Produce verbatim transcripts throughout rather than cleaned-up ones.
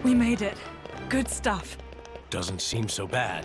We made it. Good stuff. Doesn't seem so bad.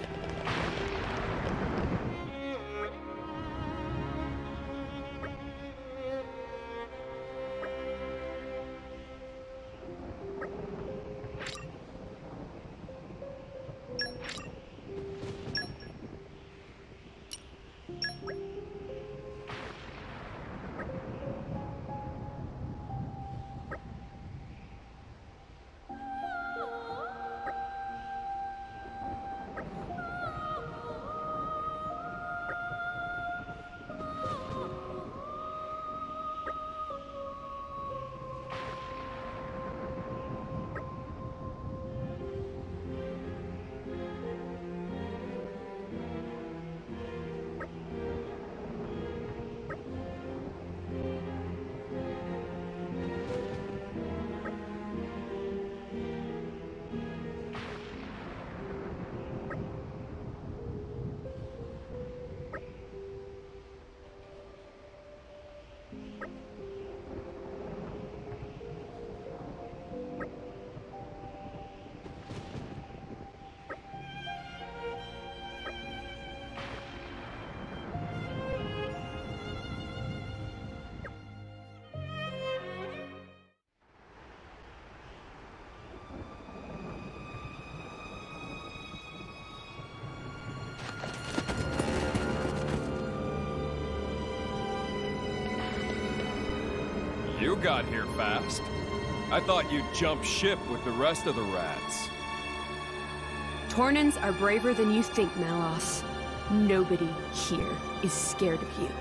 You got here fast. I thought you'd jump ship with the rest of the rats. Tornans are braver than you think, Malos. Nobody here is scared of you.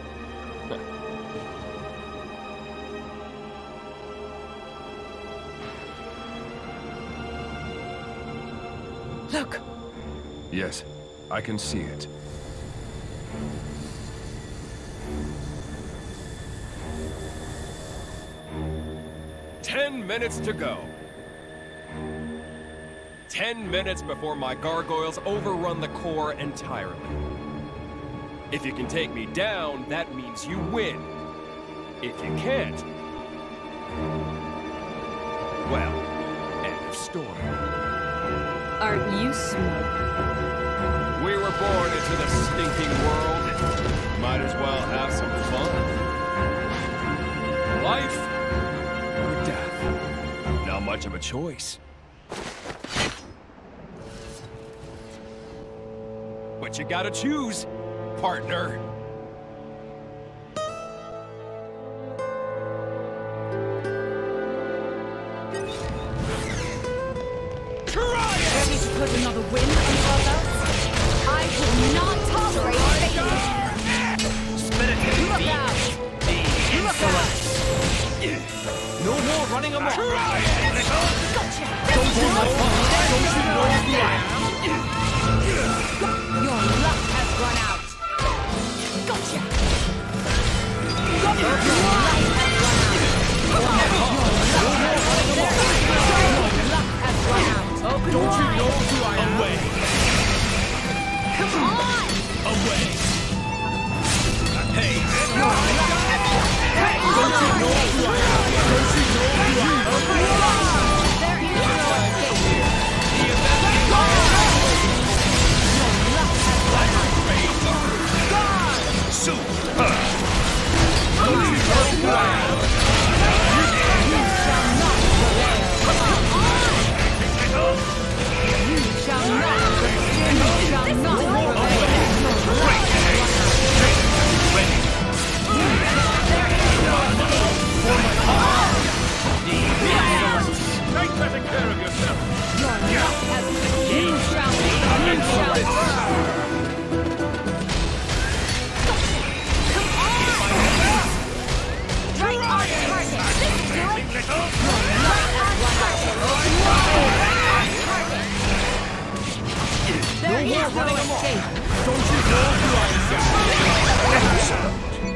Look! Yes, I can see it. Ten minutes to go. Ten minutes before my gargoyles overrun the core entirely. If you can take me down, that means you win. If you can't, well, end of story. Aren't you smart? We were born into the stinking world. Might as well have some fun. Life or death. Not much of a choice. But you gotta choose, partner. Ready to put another win under our belts? I will not tolerate failure! Spit it! Look out! The Look out! No more running amok! Gotcha! Don't you know? Don't you know who I am? Your luck has run out! Gotcha! Your luck has run out! Your luck has run out! Open Don't you wide. know who I am? Away! Come on! Away! Hey! Your luck has run out! Don't you know who I am? Don't you know who I am? There is no escape here! The event is Your luck has run out! super! Don't you know who I am? You shall not prevail! You shall not prevail! You shall not prevail! Take better care of yourself! Your luck has you shall you shall Come on! Right on target! Do it! Right on target! There is no escape! Don't you know who I am?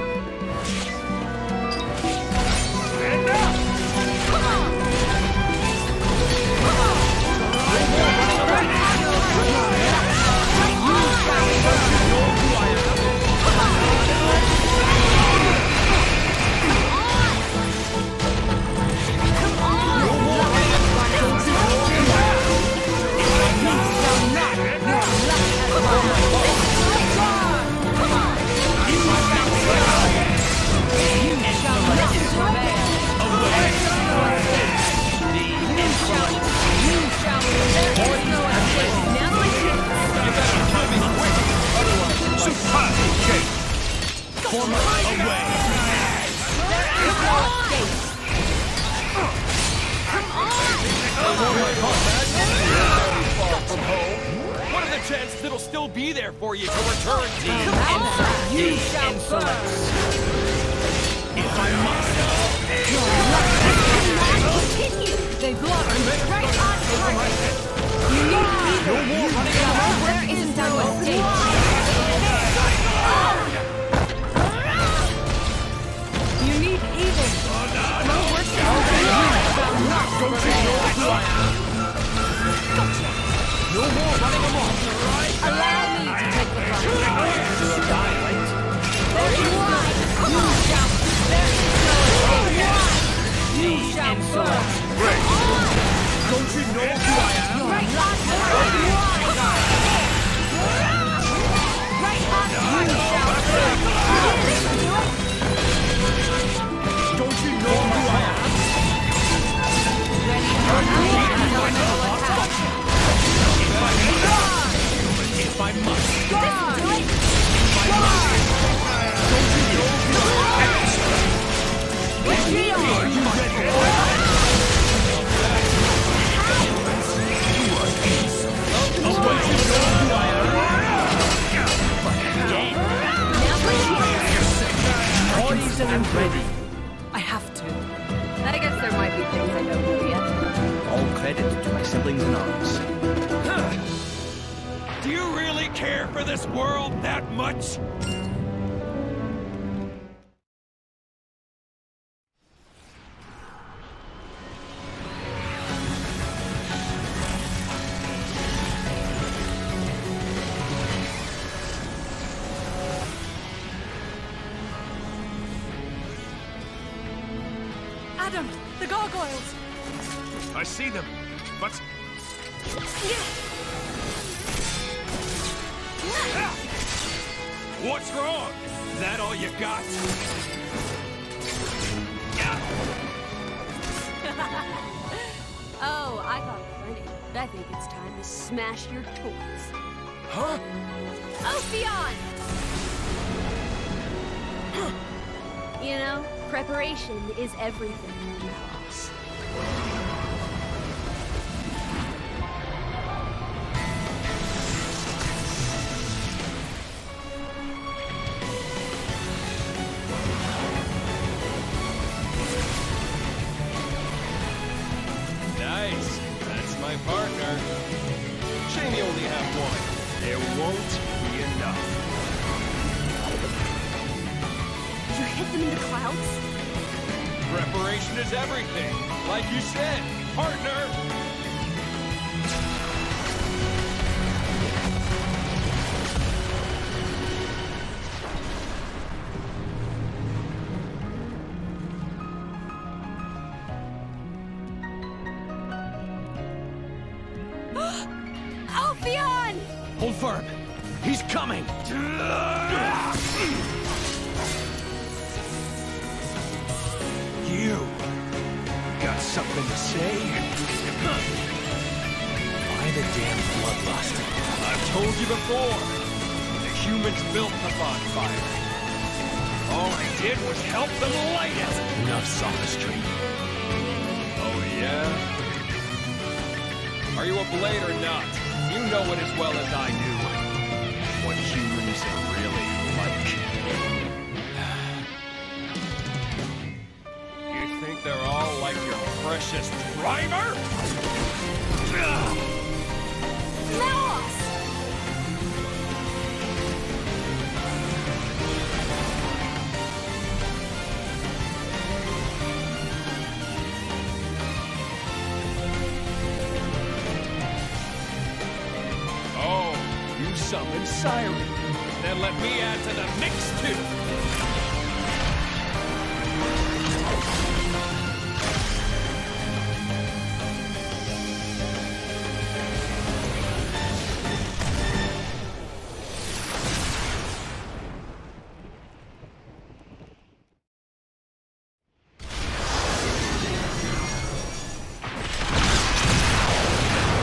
Stand up! Come on! Come on! Right on target! Right on target! Don't you know who I am? Come on! Come on! Come on! Don't you know who I am? for my away. There is no escape. Come on! Far from home. What are the chances it'll still be there for you to return to? Come on! You shall burn! If I must. Continue! They block right on target! You need No more running out. There is no escape! You need evil! No worse than not Don't you know who I am? No more running amok. Allow me to take the front. To annihilate. There is one! You shall... There is no escape! You shall burn! Great. Don't you know who I am? Right on target! Right on target! You shall burn! Don't you know who I am? Ready for another attack! If I must. This will do it! Don't you know who I am? Retreat! Are you ready? Poised and ready. I have to. I guess there might be things I don't know yet. All credit to my siblings in arms. Do you really care for this world that much? Adam, the gargoyles! I see them, but What's wrong? Is that all you got? Oh, I thought plenty. But I think it's time to smash your toys. Huh? Ophion! You know, preparation is everything, Malos. Nice. That's my partner. Shame you only have one. It won't be enough. You hit them in the clouds? Preparation is everything. Like you said, partner. Ophion! Hold firm. He's coming. You got something to say? Why the damn bloodlust? I've told you before. The humans built the bonfire. All I did was help them light it. Enough sophistry. Oh, yeah? Are you a blade or not? You know it as well as I do. What humans are really like. You think they're all like your precious driver? Malos! Oh, you summoned Siren. Then let me add to the mix, too.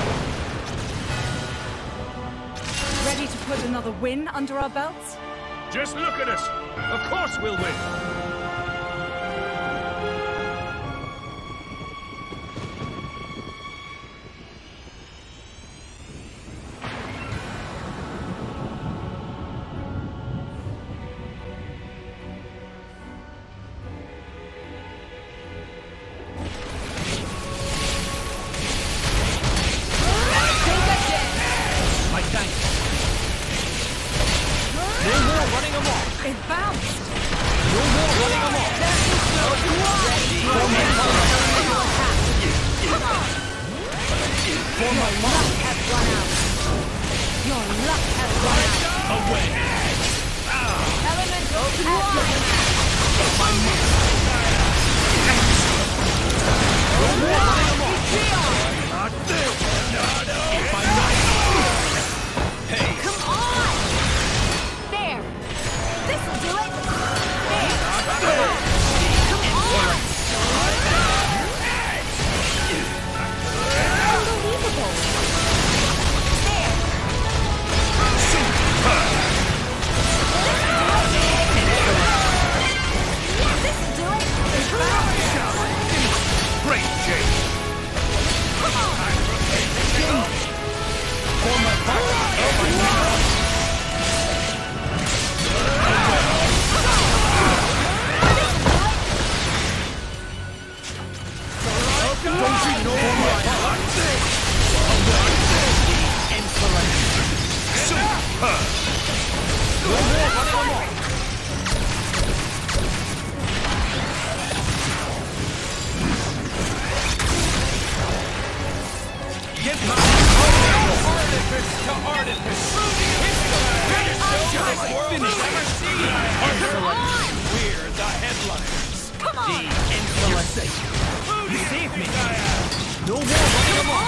Ready to put another win under our belts? Just look at us! Of course we'll win! It bounced! No more running amok! For my luck has run out! Your luck has run out! Away! Elemental strike! No more running amok! Not this! Not over! Hey! Come on! There! This'll do it! There! Come on! Unbelievable! There! This'll do it! Great chase! Come on! For my power! Don't you know my Insolent! Super! No more running amok! Get my artifice to artifice! Finish this world has ever seen! We're the headliners! Come on! Insolent! You saved me! No more running amok!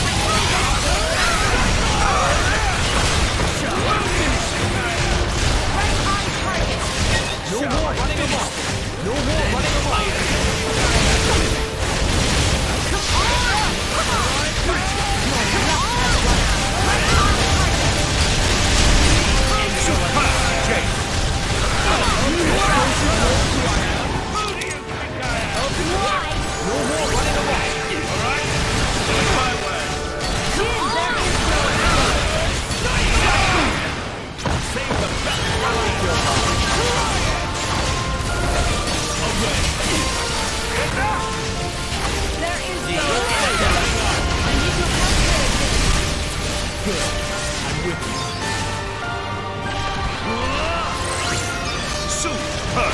Right on target! No more running amok! No more running amok! Come on! Come on! Super chase! No more running amok! Alright? My way! Save the best while I go! There is no I need to help. Good. I'm with you. Super!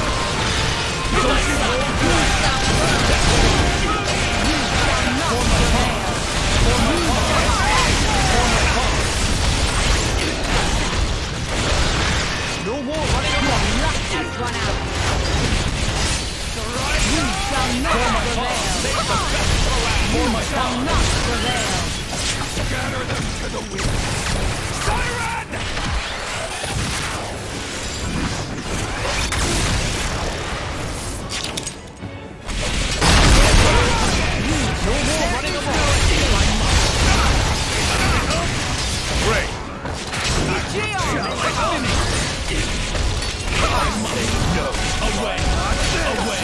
No more running amok! Luck has run out. You shall not prevail. You shall not prevail. Scatter them to the wind! Siren! No more running amok! Great! No! Away! Away!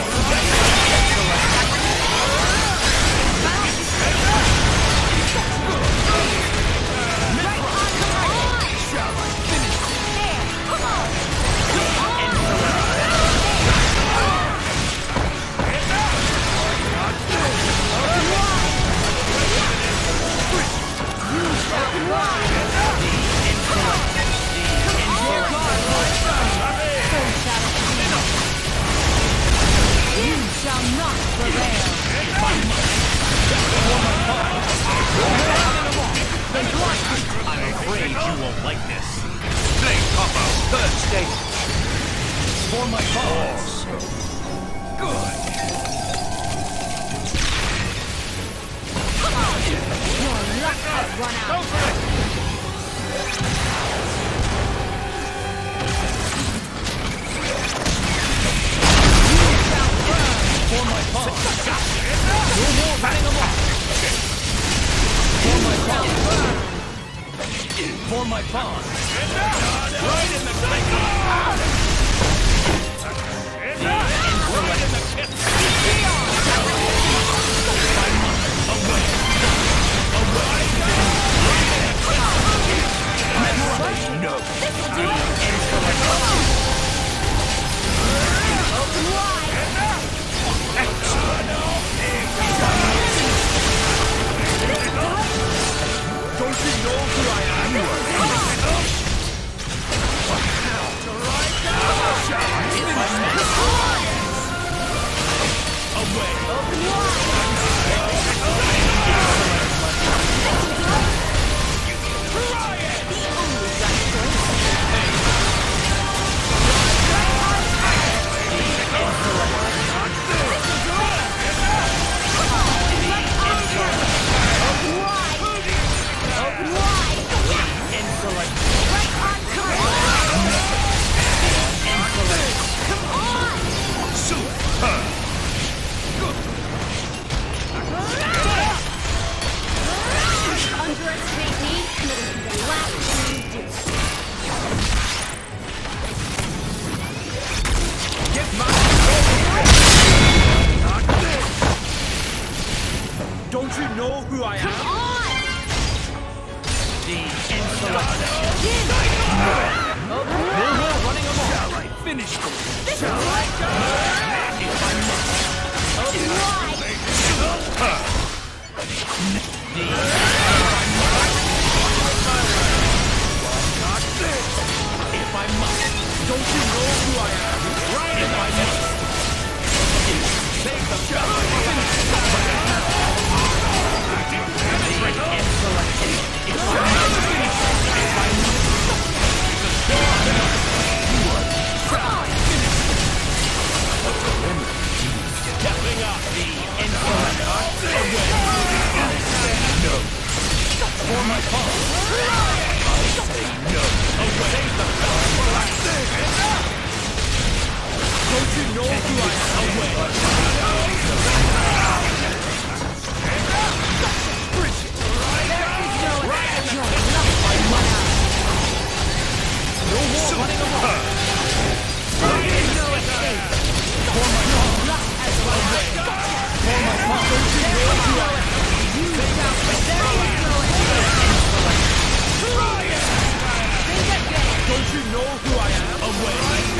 I'm afraid you won't like this. Flame combo, third stage. For my cause! Good. Your luck has run out. Go for it! For my cause! No more running amok! For my cause! For my cause! Right in the know who I Come am? on! The insolent. No more running amok. Shall I finish them? Shall I go? If I must. Why? The If I must. Don't you know who I am? Right if I must. Take the shot. Stepping up the insolent. No. For my fault. I say no. Away. Don't you know who I am? Away. No more running amok. For my fault. For my fault. Don't you know who I am? Don't you know who I am? Away.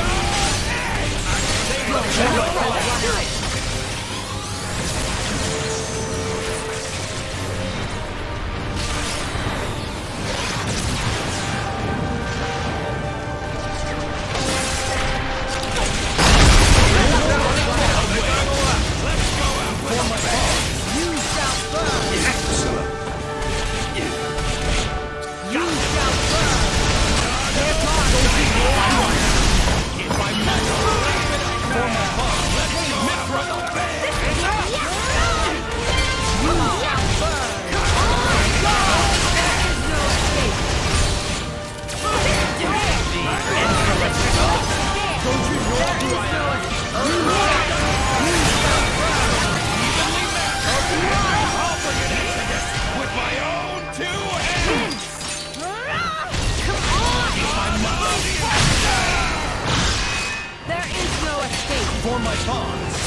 For my bonds.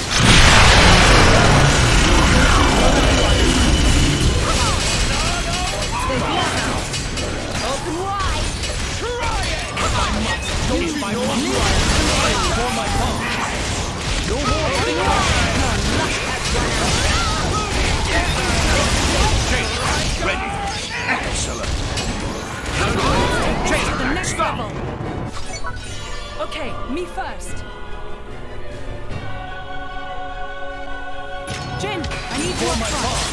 Open wide! Try it! If I must. Don't if I must. For my bonds. No more running away. Ready. Excellent. Take the next Stop. level! Okay, me first. Jin, I need For your my front. bonds.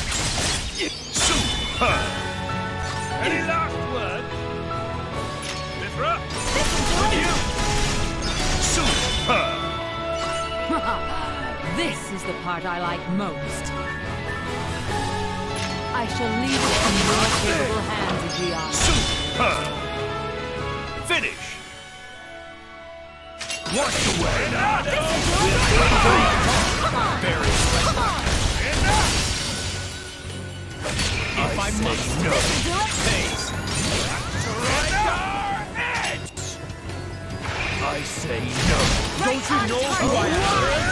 Super. Any last word? Mithra? You. Super. This is the part I like most. I shall leave it in your capable hands, Gian. Super. Finish. Wash away. Very If I must know. Face. I say no. Don't you know who I am?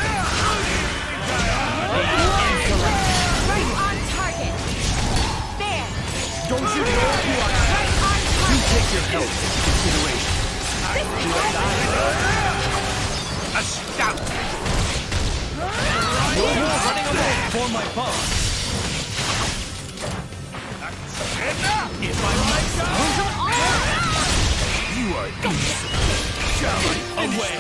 Right on target. There. Don't you know who I am? Right on target. You take your health into consideration. Astounding. No more running away for my boss. If I might you are easy. Shall I away?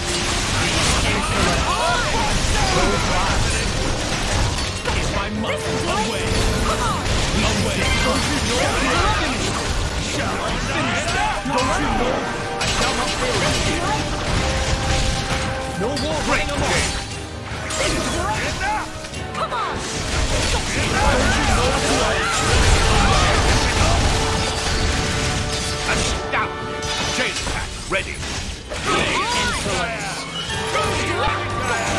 If I must away. Away. Don't you know Shall I finish that? Don't you know I shall not fail you? No more running away. Come on. Don't you know who I am? Astounding! Chain attack ready! The insolence! The insolence!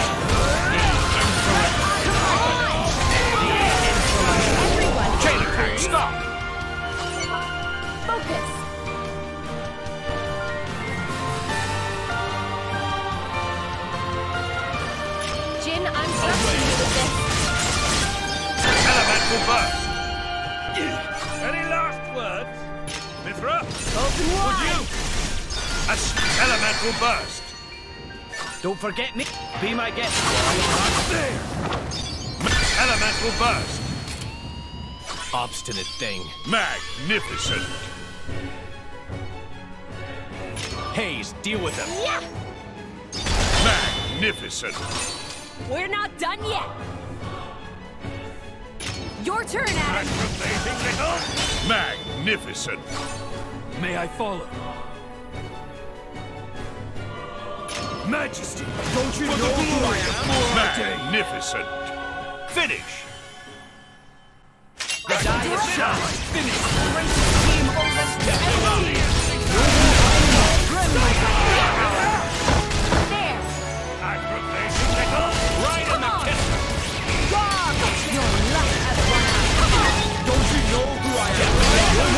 The insolence! Chain attack, stop! Focus. Jin, I'm trusting you with this. Element Elemental burst. Any last words? Mithra? Open Would wide. you? A s- elemental burst. Don't forget me. Be my guest. There. Elemental burst. Obstinate thing. Magnificent. Haze, deal with him. Yeah. Magnificent. We're not done yet. Your turn, Adam. Aggravating little. Magnificent. May I follow? Majesty, don't you know who I am? Magnificent. Finish. The die is shot. Finish. Team overstep. There. Aggravating little. Right in the kisser. Wrong. Your luck has run out. Come on. Don't you know who I am? Your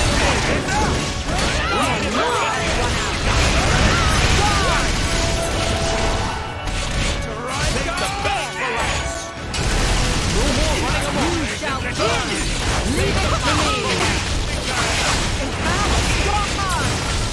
luck has run out. Take the best for last. You shall burn. Leave it to me. Strong arm.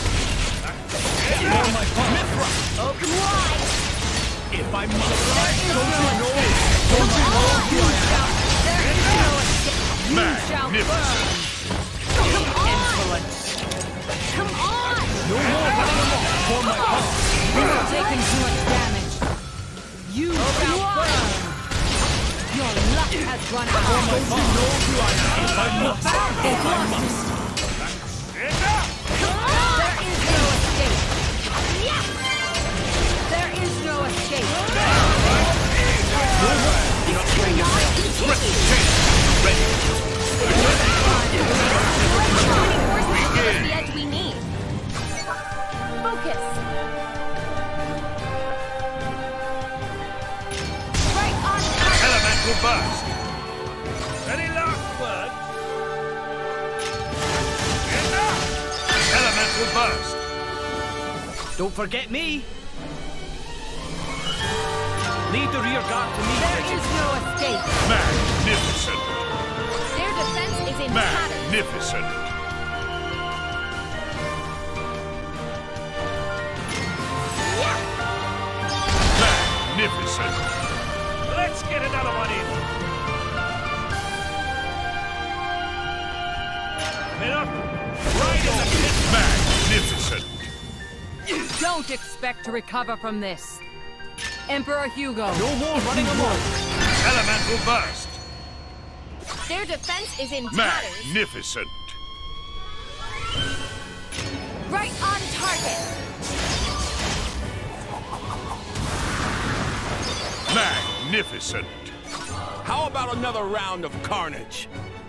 For my fun. Mithra. Open wide. If I must. Don't you know? Don't you know who I am? There is no escape. You shall burn. Come on. Insolence. Come on. No more running amok. For my fun. You're taking too much damage. You shall burn. Your luck has run out. For my fun. Know who I am. If I must. If I must. Come on. There is no escape. Yeah. There is no escape. This cannot continue. Ready. The edge we need. Focus. Right on target. Elemental burst. Any last words? Enough. Elemental burst. Don't forget me. Lead the rear guard to me, There Bridget. is no escape. Magnificent. Their defense is in tatters. Magnificent. Yeah. Magnificent. Let's get another one in. Minute. Right in the pit. Magnificent. Don't expect to recover from this. Emperor Hugo. No more running amok. Elemental burst. Their defense is in tatters. Magnificent. Right on target. Magnificent. How about another round of carnage?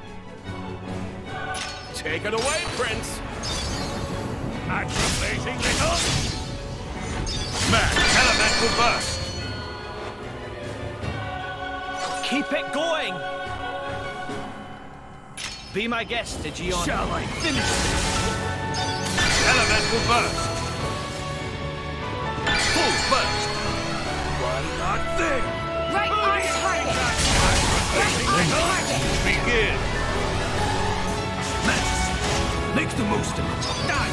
Take it away, Prince. Aggravating little. Mag elemental burst. Keep it going. Be my guest, Aegeon. Shall I finish? Elemental burst. Full burst. One not thing. Right on target. Right on target. Begin. Majesty, make the most of it. Die.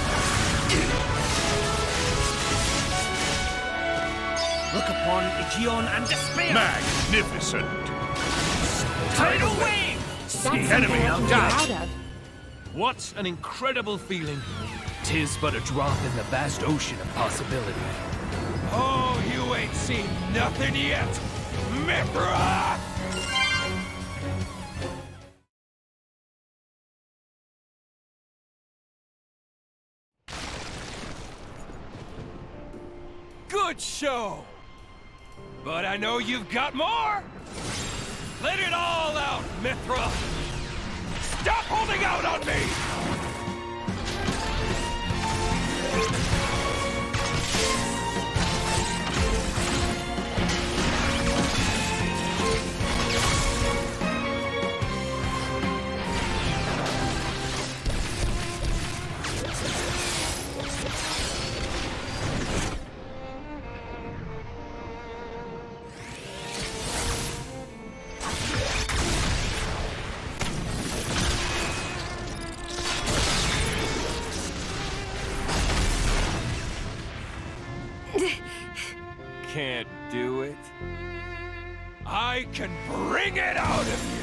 Look upon Aegeon and despair. Magnificent. Tidal wave. That's The something enemy I can get down. out of. What an incredible feeling. Tis but a drop in the vast ocean of possibility. Oh, you ain't seen nothing yet, Mithra! Good show! But I know you've got more! Let it all out, Mithra! Stop holding out on me! Can't do it? I can bring it out of you!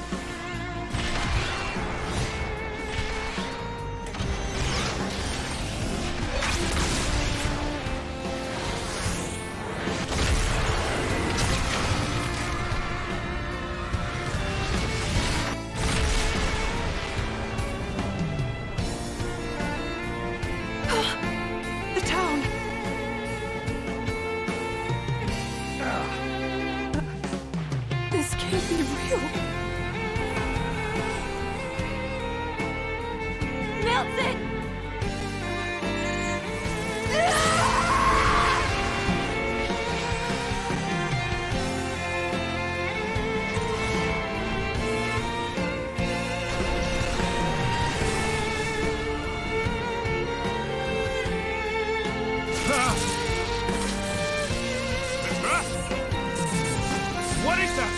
What is that?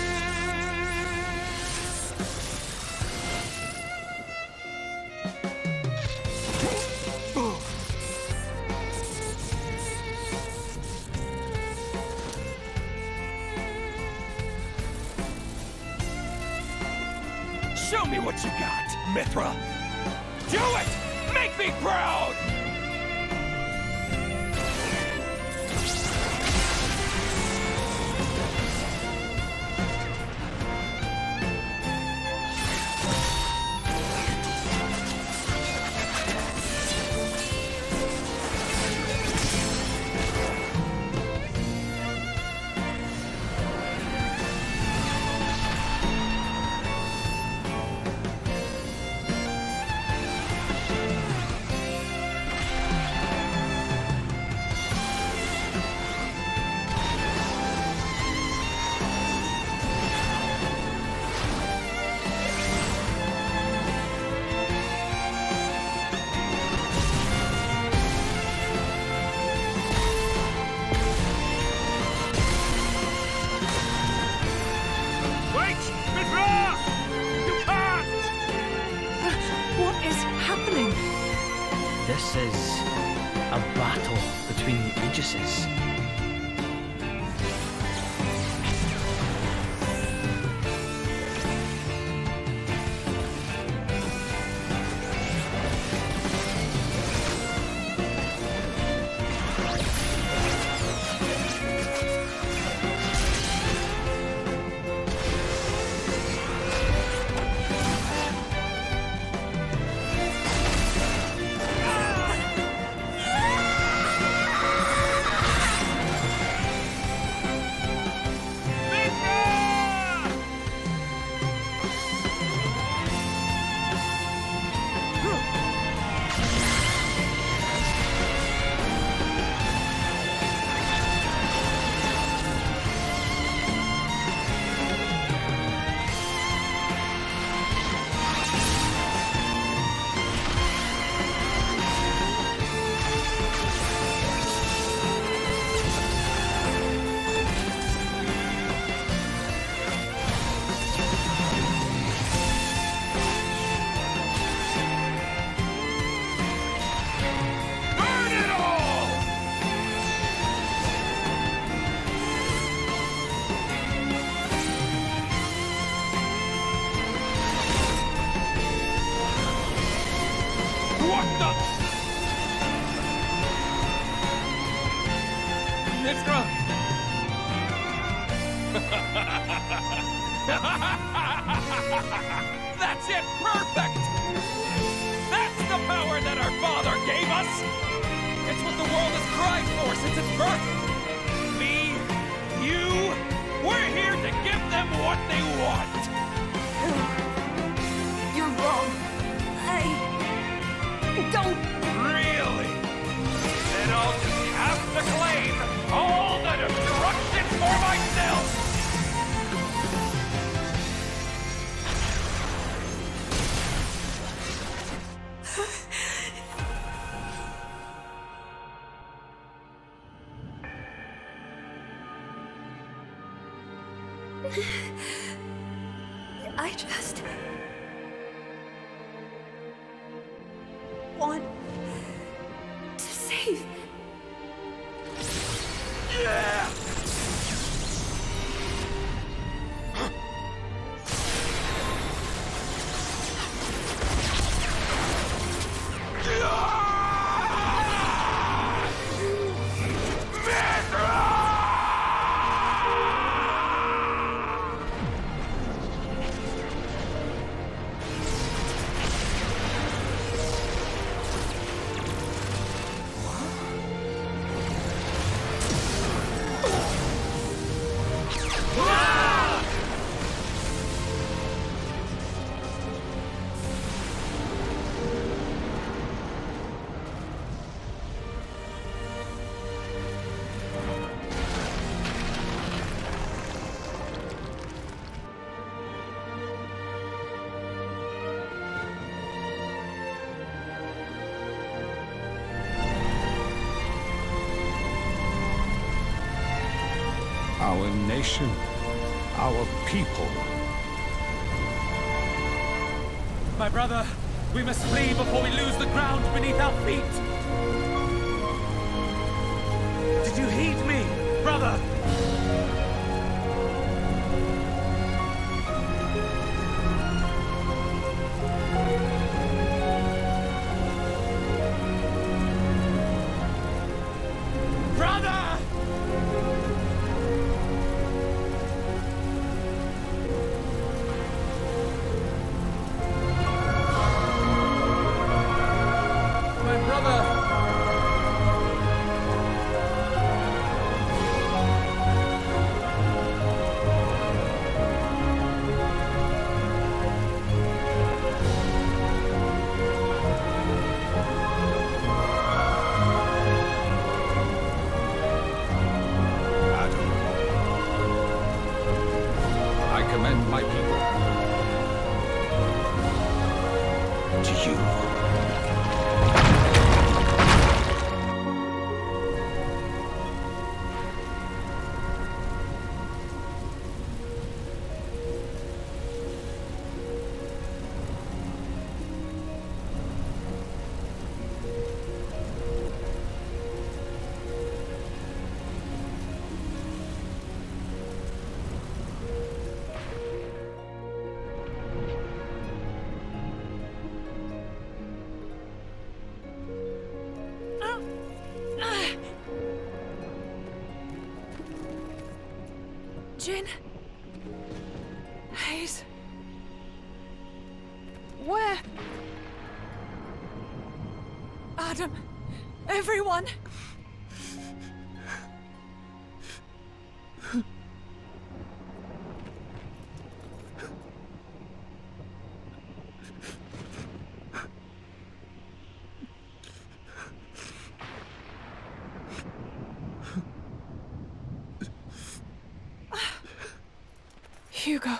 Show me what you got, Mithra! Do it! Make me proud! This is a battle between the Aegises. Mithra! That's it! Perfect! That's the power that our father gave us! It's what the world has cried for since its birth! Me, you, we're here to give them what they want! You're wrong. I... don't... Really? Then I'll just have to claim all the destruction for myself! I just... want... to save... our nation, our people. My brother, we must flee before we lose the ground beneath our feet. Did you heed me, brother? Jin? Hayes? Where? Adam? Everyone? Hugo.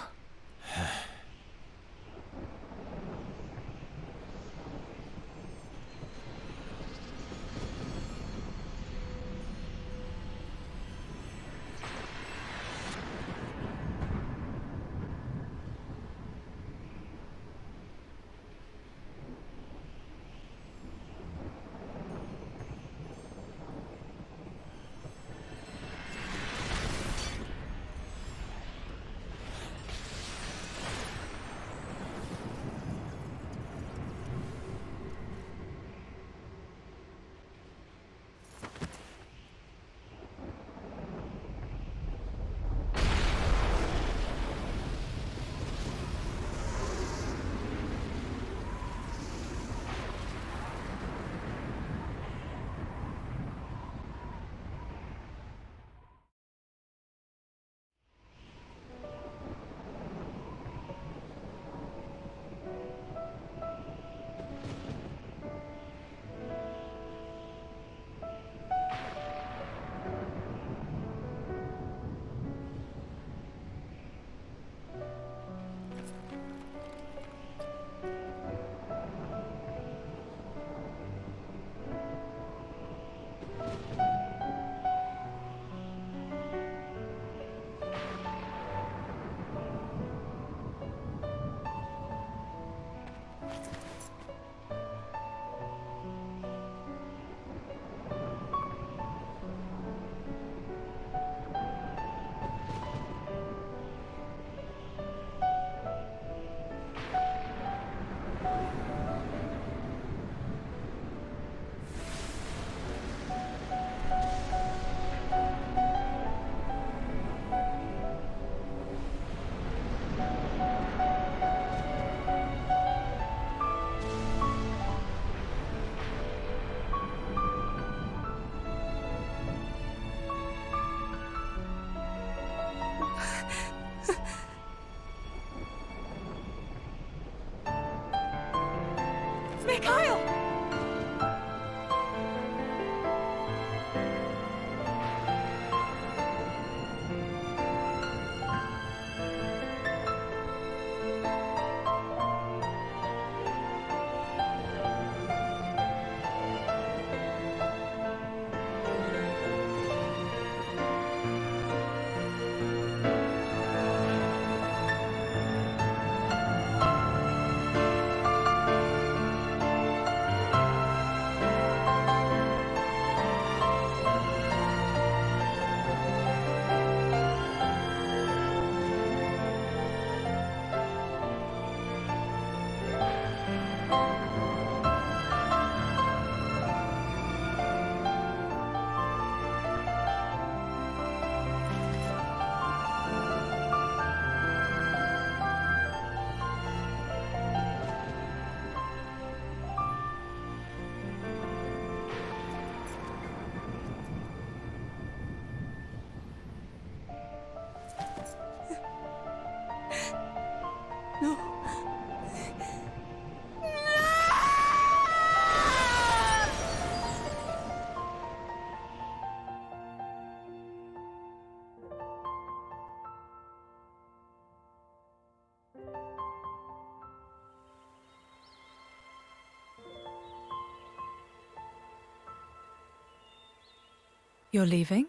You're leaving?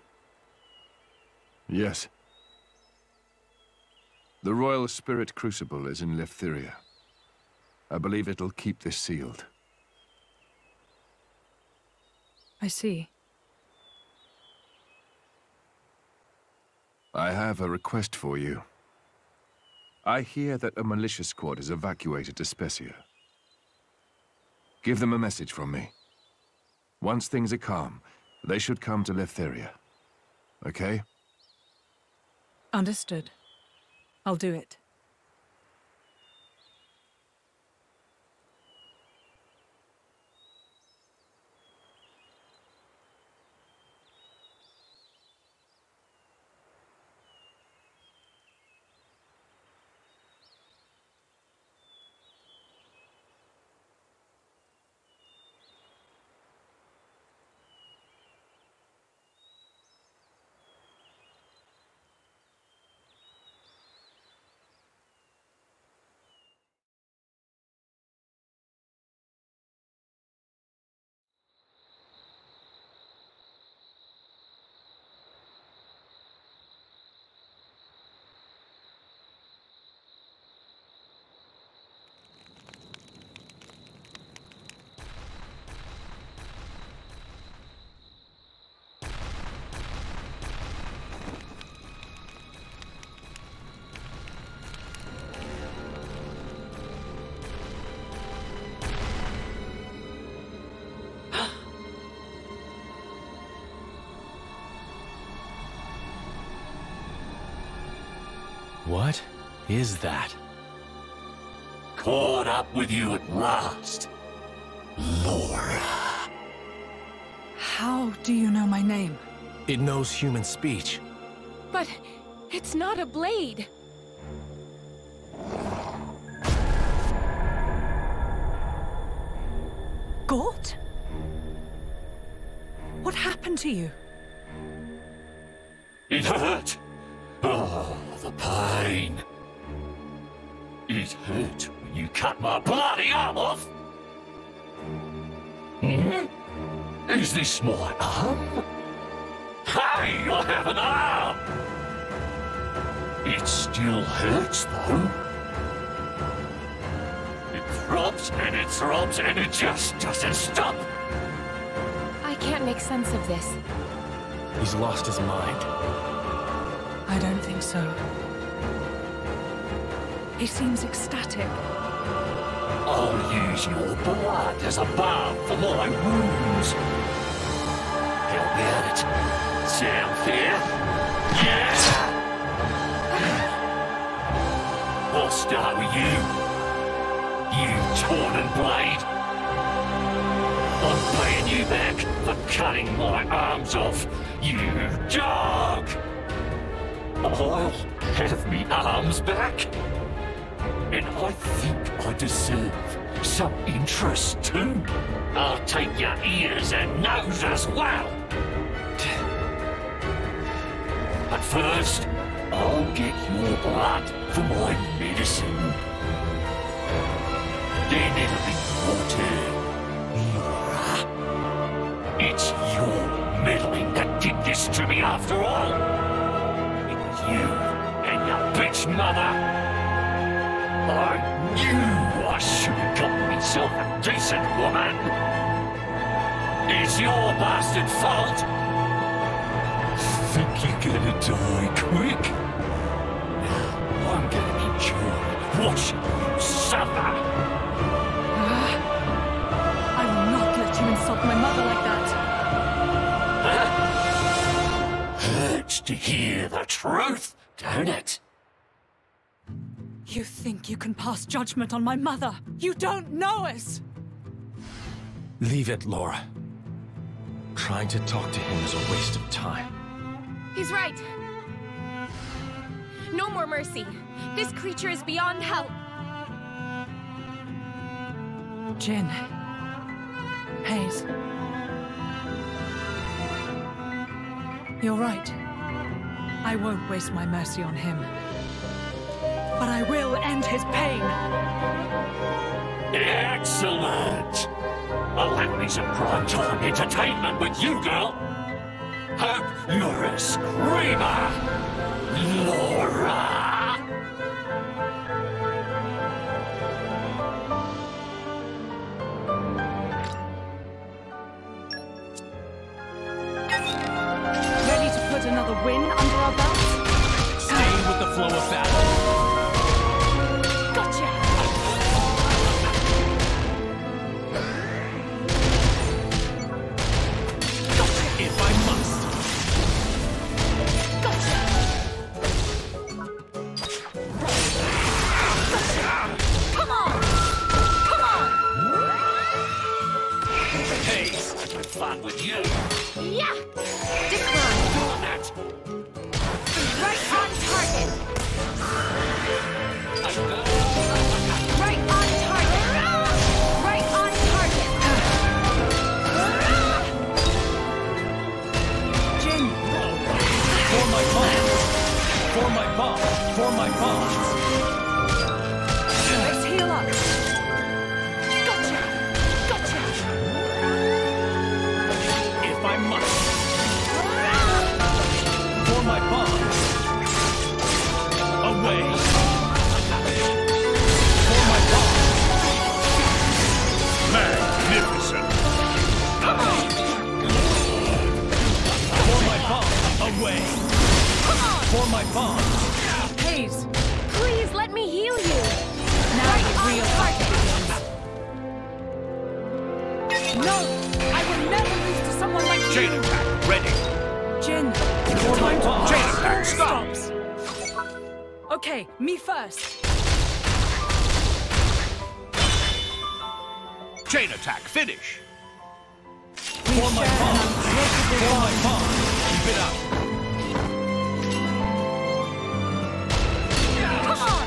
Yes. The Royal Spirit Crucible is in Leftheria. I believe it'll keep this sealed. I see. I have a request for you. I hear that a militia squad is evacuated to Specia. Give them a message from me. Once things are calm, they should come to Leftheria. Okay? Understood. I'll do it. What is that? Caught up with you at last, Laura. How do you know my name? It knows human speech. But it's not a blade. Gort? What happened to you? It hurt. Oh, the pain. It hurt when you cut my bloody arm off. Hmm? Is this my arm? Hey, I have an arm! It still hurts, though. It throbs and it throbs and it just doesn't stop. I can't make sense of this. He's lost his mind. I don't think so. He seems ecstatic. I'll use your blood as a balm for my wounds. Help me at it. Sound fair? Yeah! I'll start with you. You torn blade. I'm paying you back for cutting my arms off, you dog! I'll have me arms back. And I think I deserve some interest too. I'll take your ears and nose as well. But first, I'll get your blood for my medicine. Then it'll be your turn, Laura. It's your meddling that did this to me after all. It was you and your bitch mother. I knew I should have gotten myself a decent woman. It's your bastard fault. Think you're gonna die quick? I'm gonna enjoy watching you suffer. Uh, I will not let you insult my mother like that. Huh? Hurts to hear the truth, don't it? You think you can pass judgment on my mother? You don't know us! Leave it, Laura. Trying to talk to him is a waste of time. He's right. No more mercy. This creature is beyond help. Jin. Hayes. You're right. I won't waste my mercy on him. But I will end his pain. Excellent! I'll have me some prime time entertainment with you, girl. Who dreamer, Laura. Ready to put another win under our belts? Staying with the flow of battle. Gotcha! If I must. Gotcha! Come on! Come on! Hey, it's been fun with you. Yeah! Decline! Doing that. Right on target! I'm Right on target! Right on target! Jin, For my bonds. For my bonds. For my bonds. Let's heal up! Gotcha! Gotcha! If I must. For my bonds. Away. For my bonds. Magnificent! For my bonds. Away. For my bonds. Hayes, Please let me heal you! now the real target! No! I will never lose to someone like you! Chain attack, ready! Jin, For my bonds. Chain attack, stop! stops. Okay, me first. Chain attack, finish! For my bonds. For my bonds. Keep it up. Come on!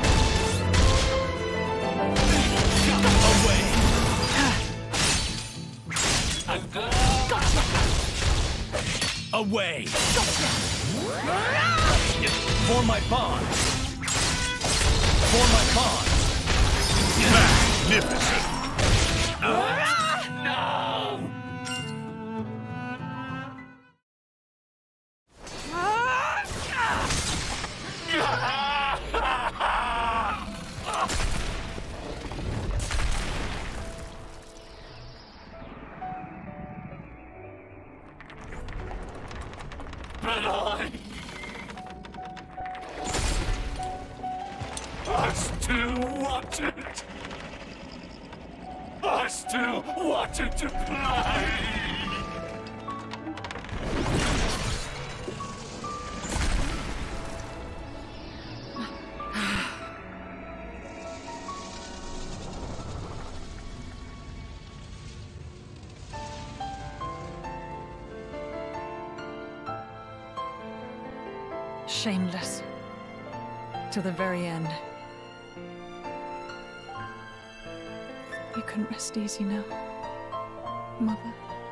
Away. I'm good. Away. For my bonds. For my bonds. Magnificent! No! But I... I still wanted... I still wanted to play! Shameless. To the very end. You can rest easy now, Mother.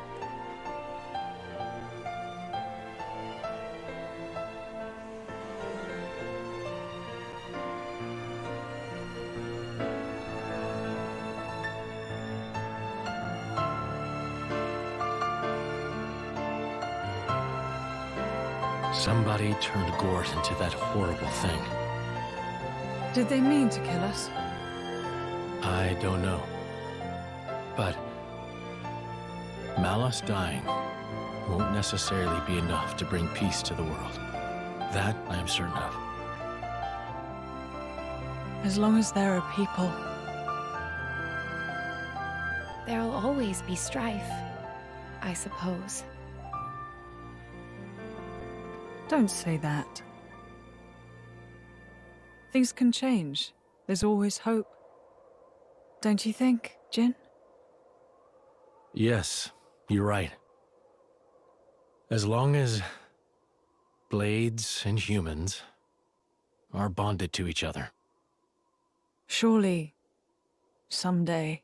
Somebody turned Gort into that horrible thing. Did they mean to kill us? I don't know. But Malos dying won't necessarily be enough to bring peace to the world. That I am certain of. As long as there are people. There'll always be strife, I suppose. Don't say that. Things can change. There's always hope. Don't you think, Jin? Yes, you're right. As long as blades and humans are bonded to each other. Surely, someday.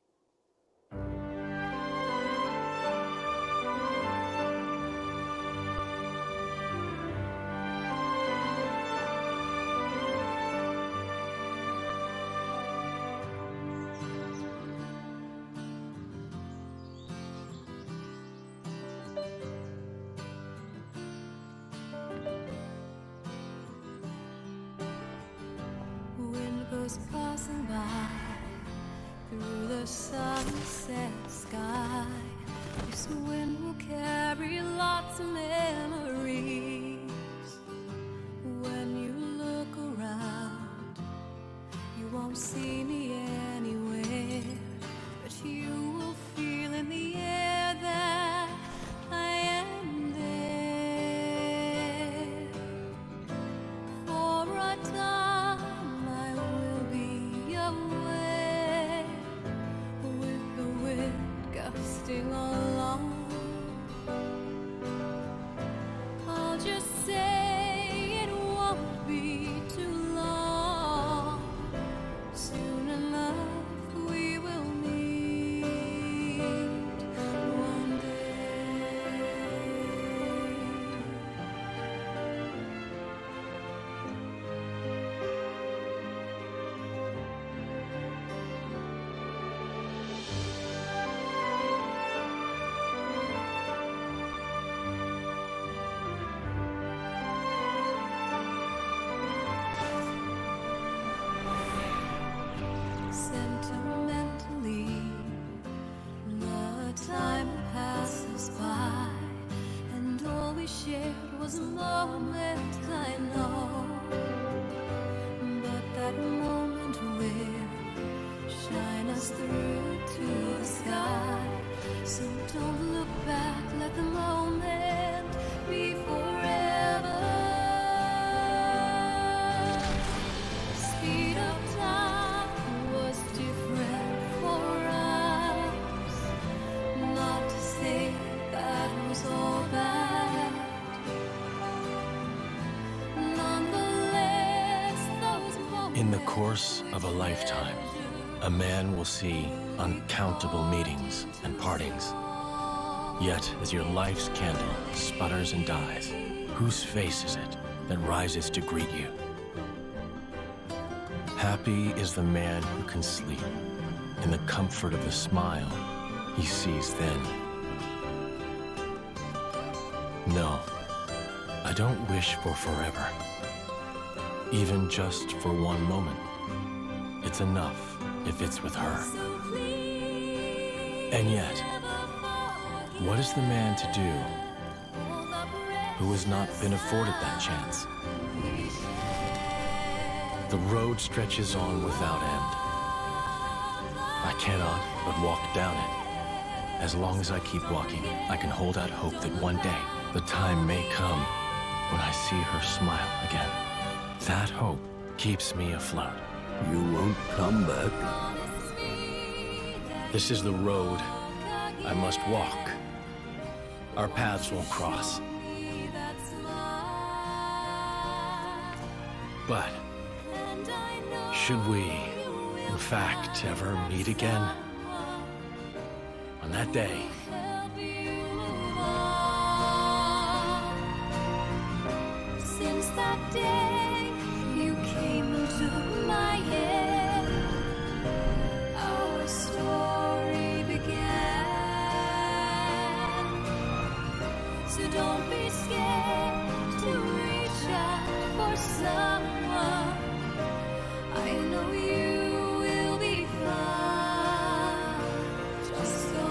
passing by through the sunset sky. This wind will carry lots of memories. When you look around, you won't see me anywhere, but you will feel in the air that I am there. For a time I will be away, with the wind gusting along. I'll just say it won't be too long. Soon enough we will meet one day. Sentimentally, the time passes by, and all we shared was a moment, I know. But that moment will shine us through to the sky. So don't look back, let the moment be forever. Speed of time was different for us. Not to say that was all bad. Nonetheless, those moments. In the course of a lifetime, a man will see uncountable meetings and partings. Yet, as your life's candle sputters and dies, whose face is it that rises to greet you? Happy is the man who can sleep in the comfort of the smile he sees then. No, I don't wish for forever. Even just for one moment. It's enough if it's with her. And yet, what is the man to do who has not been afforded that chance? The road stretches on without end. I cannot but walk down it. As long as I keep walking, I can hold out hope that one day the time may come when I see her smile again. That hope keeps me afloat. You won't come back. This is the road I must walk. Our paths won't cross. But should we, in fact, ever meet again, on that day, since that day you came into my head, our story began. So don't be scared to reach out for someone. I know you will be fine. Just go